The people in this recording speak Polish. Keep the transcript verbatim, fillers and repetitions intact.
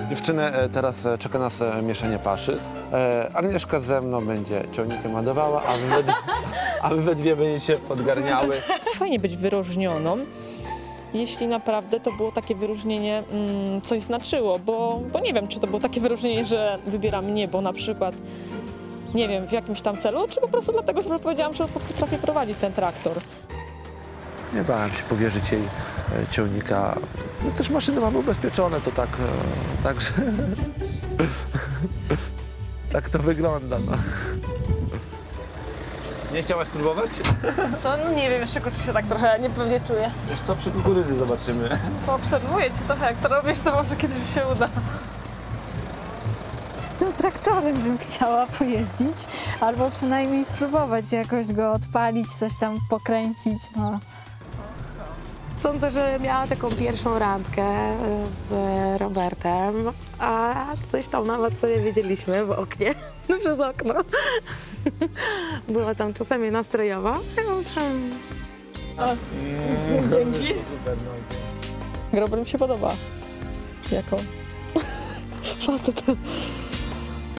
Dziewczyny, teraz czeka nas mieszanie paszy. Agnieszka ze mną będzie ciągnikiem ładowała, a wy we dwie, a wy we dwie będziecie podgarniały. Fajnie być wyróżnioną, jeśli naprawdę to było takie wyróżnienie, mm, coś znaczyło, bo, bo nie wiem, czy to było takie wyróżnienie, że wybiera mnie, bo na przykład, nie wiem, w jakimś tam celu, czy po prostu dlatego, że powiedziałam, że potrafię prowadzić ten traktor. Nie bałem się powierzyć jej ciągnika. No też maszyny mamy ubezpieczone, to tak, tak, że tak to wygląda. No. Nie chciałaś spróbować? Co? No nie wiem, jeszcze kurczę się tak trochę niepewnie czuję. Wiesz co, przy kukurydzy zobaczymy. Poobserwuję cię trochę, jak to robisz, to może kiedyś mi się uda. Tym traktorem bym chciała pojeździć, albo przynajmniej spróbować jakoś go odpalić, coś tam pokręcić, no. Sądzę, że miała taką pierwszą randkę z Robertem, a coś tam nawet sobie wiedzieliśmy w oknie, przez okno. Była tam czasami nastrojowa. Dzięki. Robert mi się podoba. Jako facet.